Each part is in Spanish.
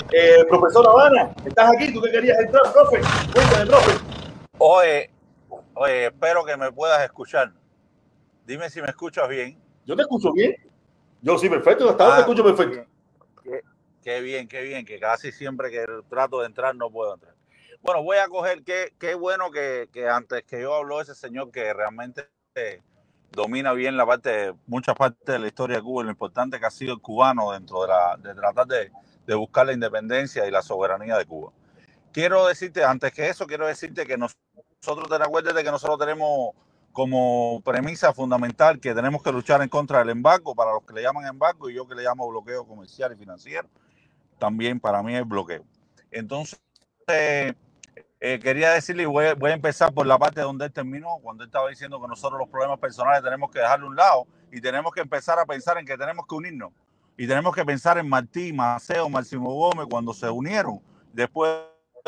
Profesor Habana, ¿estás aquí? ¿Tú que querías entrar, profe? Cuéntame, profe. Oye, espero que me puedas escuchar. Dime si me escuchas bien. Yo te escucho bien. Yo sí, perfecto. Hasta ahora te escucho perfecto. Qué bien, que casi siempre que trato de entrar no puedo entrar. Bueno, voy a coger, qué bueno que antes que yo habló ese señor que realmente domina bien muchas partes de la historia de Cuba y lo importante que ha sido el cubano dentro de tratar de buscar la independencia y la soberanía de Cuba. Quiero decirte, antes que eso, quiero decirte que nosotros, te acuerdas de que nosotros tenemos como premisa fundamental que tenemos que luchar en contra del embargo, para los que le llaman embargo, y yo que le llamo bloqueo comercial y financiero, también para mí es bloqueo. Entonces, quería decirle, y voy a empezar por la parte donde él terminó, cuando él estaba diciendo que nosotros los problemas personales tenemos que dejarlo a un lado y tenemos que empezar a pensar en que tenemos que unirnos. Y tenemos que pensar en Martí, Maceo, Máximo Gómez, cuando se unieron, después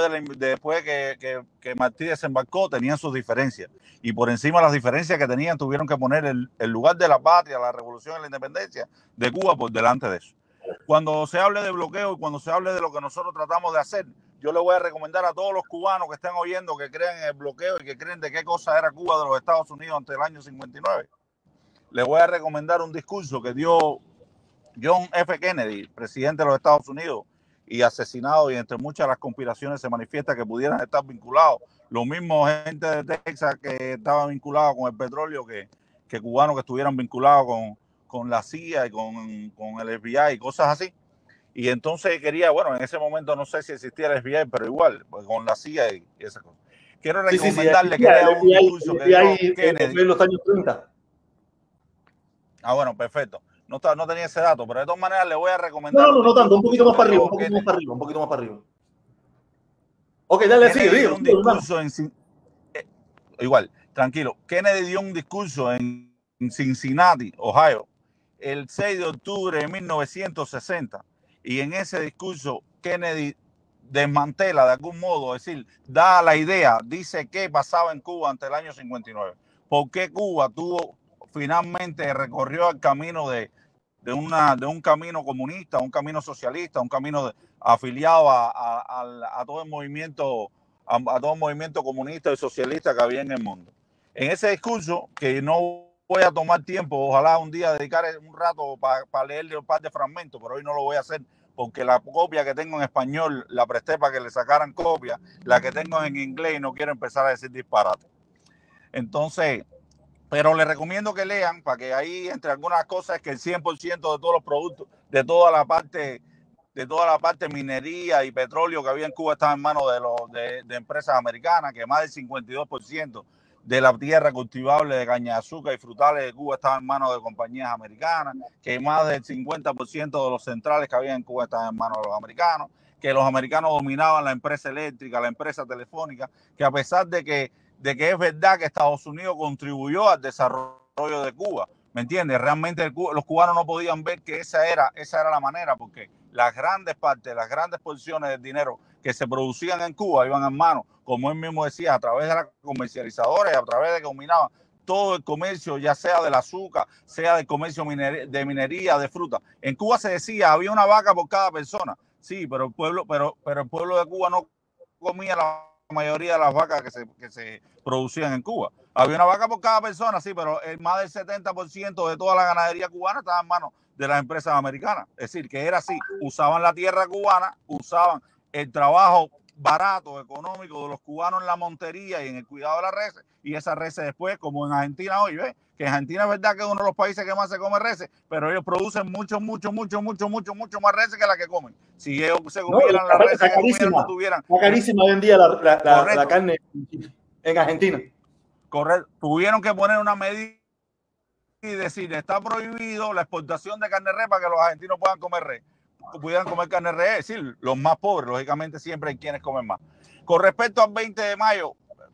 que Martí desembarcó, tenían sus diferencias. Y por encima de las diferencias que tenían, tuvieron que poner el lugar de la patria, la revolución y la independencia de Cuba por delante de eso. Cuando se hable de bloqueo y cuando se hable de lo que nosotros tratamos de hacer, yo le voy a recomendar a todos los cubanos que estén oyendo, que creen en el bloqueo y que creen de qué cosa era Cuba de los Estados Unidos ante el año 59. Le voy a recomendar un discurso que dio John F. Kennedy, presidente de los Estados Unidos, y asesinado, y entre muchas de las conspiraciones se manifiesta que pudieran estar vinculados. Lo mismo gente de Texas que estaba vinculado con el petróleo que cubanos que estuvieran vinculados con la CIA y con el FBI y cosas así. Y entonces quería, bueno, en ese momento no sé si existía el FBI, pero igual, pues con la CIA y esas cosas. Quiero recomendarle que lea un discurso que dio Kennedy. En los años 30. Ah, bueno, perfecto. No tenía ese dato, pero de todas maneras le voy a recomendar. No tanto, un poquito más para arriba, un poquito más para arriba. Ok, dale, sigue, dio un discurso igual, tranquilo. Kennedy dio un discurso en Cincinnati, Ohio, el 6 de octubre de 1960. Y en ese discurso, Kennedy desmantela de algún modo, es decir, da la idea, dice qué pasaba en Cuba ante el año 59. ¿Por qué Cuba finalmente recorrió el camino de un camino comunista, un camino socialista, un camino afiliado a todo el movimiento, a todo el movimiento comunista y socialista que había en el mundo? En ese discurso, que no voy a tomar tiempo, ojalá un día dedicar un rato para leerle un par de fragmentos, pero hoy no lo voy a hacer porque la copia que tengo en español la presté para que le sacaran copia, la que tengo en inglés y no quiero empezar a decir disparate. Entonces, pero les recomiendo que lean, para que ahí, entre algunas cosas, es que el 100% de todos los productos, de toda la parte minería y petróleo que había en Cuba estaba en manos de empresas americanas, que más del 52% de la tierra cultivable de caña de azúcar y frutales de Cuba estaba en manos de compañías americanas, que más del 50% de los centrales que había en Cuba estaban en manos de los americanos, que los americanos dominaban la empresa eléctrica, la empresa telefónica, que a pesar de que es verdad que Estados Unidos contribuyó al desarrollo de Cuba, ¿me entiendes? Realmente los cubanos no podían ver que esa era la manera, porque las grandes porciones del dinero que se producían en Cuba iban en manos, como él mismo decía, a través de las comercializadoras, a través de que dominaban todo el comercio, ya sea del azúcar, sea del comercio de minería, de fruta. En Cuba se decía, había una vaca por cada persona. Sí, pero el pueblo de Cuba no comía la mayoría de las vacas que se producían en Cuba. Había una vaca por cada persona, sí, pero más del 70% de toda la ganadería cubana estaba en manos de las empresas americanas. Es decir, que era así, usaban la tierra cubana, usaban el trabajo barato, económico de los cubanos en la montería y en el cuidado de las reses, y esas reses después, como en Argentina hoy, ¿ves? Que Argentina es verdad que es uno de los países que más se come reses, pero ellos producen mucho más reses que la que comen. Si ellos se comieran las reses que comieran, no tuvieran. Está carísima hoy en día la carne en Argentina. Correcto. Tuvieron que poner una medida y decir, está prohibido la exportación de carne de res para que los argentinos puedan comer res. Pudieran comer carne de res, es decir, los más pobres, lógicamente siempre hay quienes comen más. Con respecto al 20 de mayo,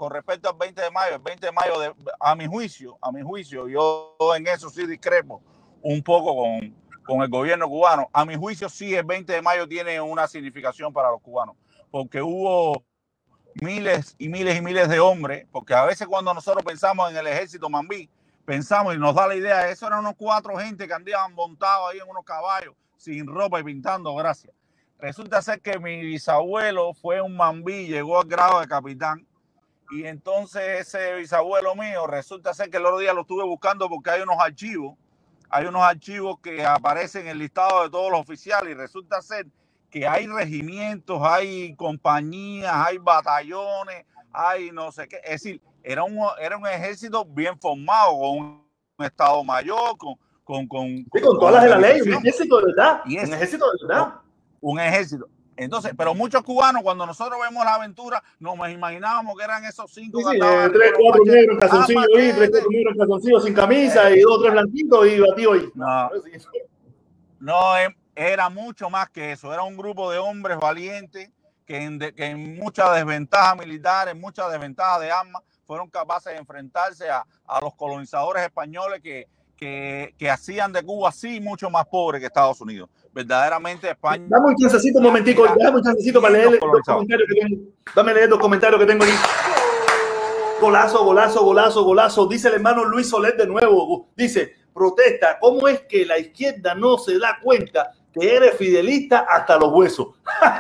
el 20 de mayo, a mi juicio, yo en eso sí discrepo un poco con el gobierno cubano. A mi juicio sí, el 20 de mayo tiene una significación para los cubanos, porque hubo miles y miles de hombres, porque a veces cuando nosotros pensamos en el ejército mambí, pensamos y nos da la idea, eso eran unos 4 gente que andaban montados ahí en unos caballos, sin ropa y pintando, gracias. resulta ser que mi bisabuelo fue un mambí, llegó al grado de capitán. Y entonces ese bisabuelo mío, resulta ser que el otro día lo estuve buscando porque hay unos archivos que aparecen en el listado de todos los oficiales y resulta ser que hay regimientos, hay compañías, hay batallones, hay no sé qué. Es decir, era un ejército bien formado, con un estado mayor, con todas las de la ley, un ejército de verdad, un ejército de verdad. Un ejército. Entonces, pero muchos cubanos, cuando nosotros vemos la aventura, nos imaginábamos que eran esos 5 que andaban 3, 4 negros en calzoncillo y 3, 4 negros en calzoncillo sin camisa y 2, 3 blanquitos y batido ahí. No, era mucho más que eso. Era un grupo de hombres valientes que en muchas desventajas militares, muchas desventajas de armas, fueron capaces de enfrentarse a los colonizadores españoles que hacían de Cuba así mucho más pobre que Estados Unidos. Verdaderamente España. Dame un chancecito un momentico, dame un chancecito para leer los comentarios que tengo. Dame leer los comentarios que tengo ahí. Golazo, golazo, golazo, golazo. Dice el hermano Luis Soler de nuevo. Dice, protesta, ¿cómo es que la izquierda no se da cuenta que eres fidelista hasta los huesos?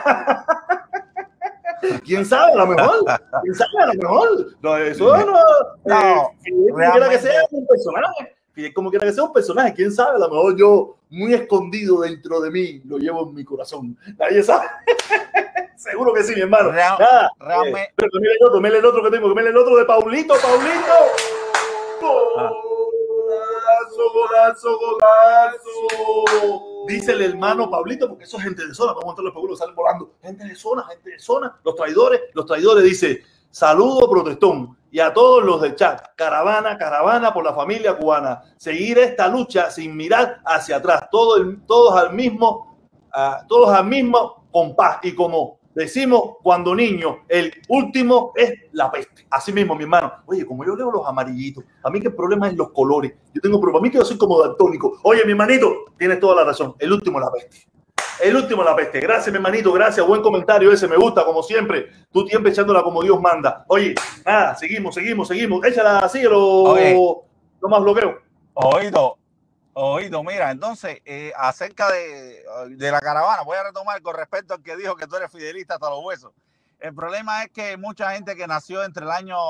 ¿Quién sabe? A lo mejor. ¿Quién sabe? A lo mejor. No, eso no. Fidel, como quiera que sea, un personaje. Fidel, como quiera que sea un personaje. ¿Quién sabe? A lo mejor yo, muy escondido dentro de mí, lo llevo en mi corazón. Nadie sabe. Seguro que sí, mi hermano. Nada. Pero tomé el otro que tengo. Tomé el otro de Paulito. Golazo. Dice el hermano Pablito, porque eso es gente de zona. Vamos a montar los pueblos, salen volando. Gente de zona. Los traidores, dice, saludo protestón. Y a todos los del chat, caravana por la familia cubana. Seguir esta lucha sin mirar hacia atrás. Todos al mismo compás. Y como decimos cuando niño, el último es la peste. Así mismo, mi hermano. Oye, como yo leo los amarillitos, a mí que el problema es los colores. Yo tengo problema. A mí que yo soy como daltónico. Oye, mi hermanito, tienes toda la razón. El último es la peste. Gracias, mi hermanito. Gracias. Buen comentario ese. Me gusta, como siempre. Tú siempre echándola como Dios manda. Oye, nada, seguimos. Échala, síguelo. No más bloqueo. Oído, mira, entonces, acerca de la caravana, voy a retomar con respecto al que dijo que tú eres fidelista hasta los huesos. El problema es que mucha gente que nació entre el año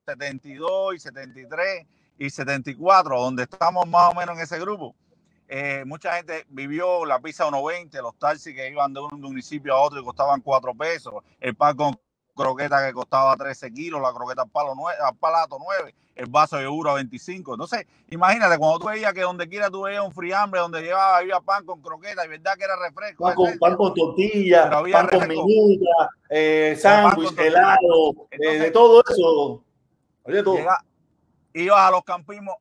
72 y 73 y 74, donde estamos más o menos en ese grupo, mucha gente vivió la pizza 1.20, los taxis que iban de un municipio a otro y costaban 4 pesos, el pan con croqueta que costaba 13 kilos, la croqueta al palato 9, el vaso de yogur a 25. Entonces, imagínate, cuando tú veías que donde quiera tú veías un friambre, donde había pan con croqueta, y verdad que era refresco. Pan con tortilla, pan con minuta, sándwich, helado, de todo eso. De todo. Ibas a los campismos,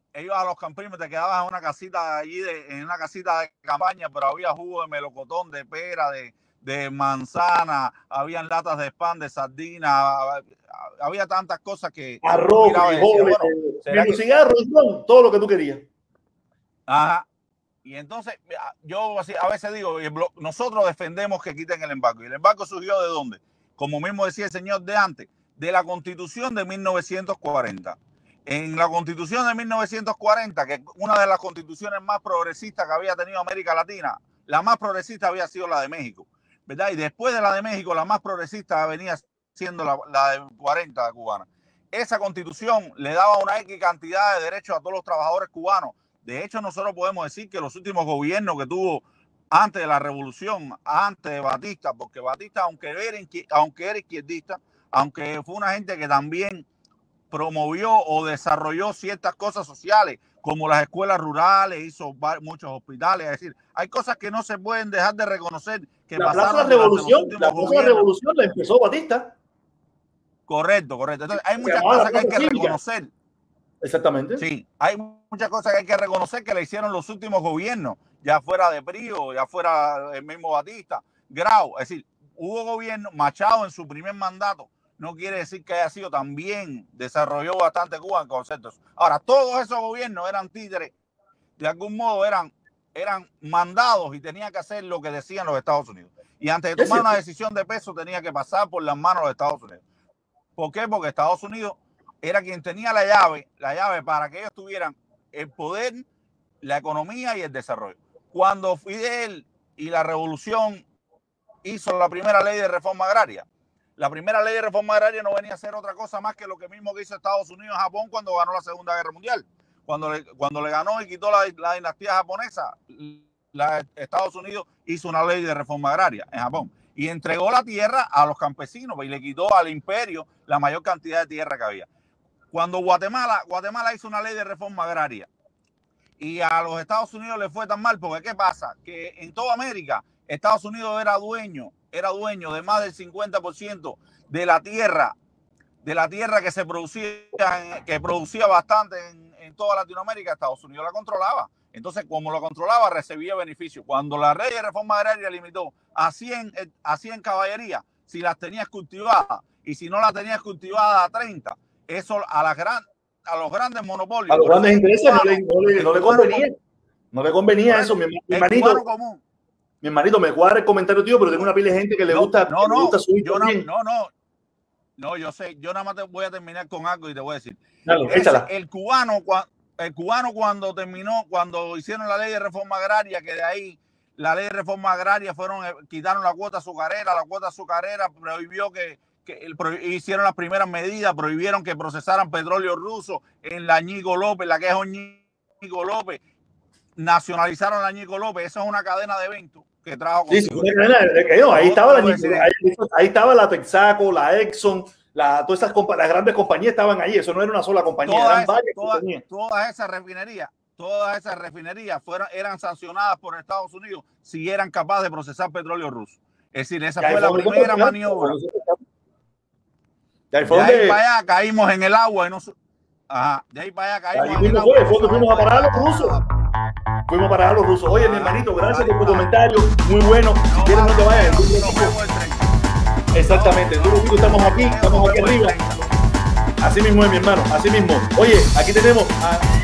te quedabas en una casita allí, en una casita de campaña, pero había jugo de melocotón, de pera, de manzana, habían latas de pan, de sardina, había tantas cosas que arroz, frijoles, cigarro, todo lo que tú querías. Ajá. Y entonces yo a veces digo, nosotros defendemos que quiten el embargo. ¿Y el embargo surgió de dónde? Como mismo decía el señor de antes, de la Constitución de 1940. En la Constitución de 1940, que es una de las constituciones más progresistas que había tenido América Latina, la más progresista había sido la de México, ¿verdad? Y después de la de México, la más progresista venía siendo la de 40 cubana. Esa constitución le daba una X cantidad de derechos a todos los trabajadores cubanos. De hecho, nosotros podemos decir que los últimos gobiernos que tuvo antes de la revolución, antes de Batista, porque Batista, aunque era izquierdista, aunque fue una gente que también promovió o desarrolló ciertas cosas sociales, como las escuelas rurales, hizo muchos hospitales. Es decir, hay cosas que no se pueden dejar de reconocer. Que la Plaza Revolución la empezó Batista. Correcto. Entonces, hay muchas cosas que hay que reconocer. Exactamente. Sí, hay muchas cosas que hay que reconocer que le hicieron los últimos gobiernos, ya fuera de Prío, ya fuera el mismo Batista, Grau. Es decir, hubo gobierno, Machado en su primer mandato, no quiere decir que haya sido también, desarrolló bastante Cuba en conceptos. Ahora, todos esos gobiernos eran títeres, de algún modo eran mandados y tenían que hacer lo que decían los Estados Unidos. Y antes de tomar una decisión de peso tenía que pasar por las manos de los Estados Unidos. ¿Por qué? Porque Estados Unidos era quien tenía la llave para que ellos tuvieran el poder, la economía y el desarrollo. Cuando Fidel y la revolución hizo la primera ley de reforma agraria. La primera ley de reforma agraria no venía a ser otra cosa más que lo que mismo que hizo Estados Unidos y Japón cuando ganó la Segunda Guerra Mundial. Cuando le ganó y quitó la dinastía japonesa, Estados Unidos hizo una ley de reforma agraria en Japón y entregó la tierra a los campesinos y le quitó al imperio la mayor cantidad de tierra que había. Cuando Guatemala hizo una ley de reforma agraria y a los Estados Unidos le fue tan mal, porque ¿qué pasa? Que en toda América Estados Unidos era dueño de más del 50% de la tierra que se producía bastante en toda Latinoamérica. Estados Unidos la controlaba. Entonces, como lo controlaba, recibía beneficios. Cuando la ley de reforma agraria limitó a 100 caballerías, si las tenías cultivadas, y si no las tenías cultivadas a 30, eso a los grandes monopolios. A los grandes intereses no le convenía. No le convenía eso, mi hermanito. Mi hermanito, me cuadra el comentario, tío, pero tengo una pila de gente que le gusta. No, yo sé, yo nada más te voy a terminar con algo y te voy a decir. Claro, échala. El cubano cuando hicieron la ley de reforma agraria, que de ahí la ley de reforma agraria quitaron la cuota azucarera, prohibió hicieron las primeras medidas, prohibieron que procesaran petróleo ruso en la Ñigo López, la que es Ñigo López, nacionalizaron la Ñigo López. Eso es una cadena de eventos que trajo consigo. Sí, ahí estaba la Texaco, la Exxon, todas las grandes compañías estaban ahí. Eso no era una sola compañía, todas esas refinerías eran sancionadas por Estados Unidos si eran capaces de procesar petróleo ruso. Es decir, esa fue la primera maniobra. De ahí para allá caímos en el agua. De ahí para allá caímos en el agua. Fuimos a parar a los rusos. Fuimos a parar a los rusos. Oye, mi hermanito, gracias por tu comentario. Muy bueno. No te vayas. Exactamente. Estamos aquí arriba. Así mismo es, mi hermano. Así mismo. Oye, aquí tenemos a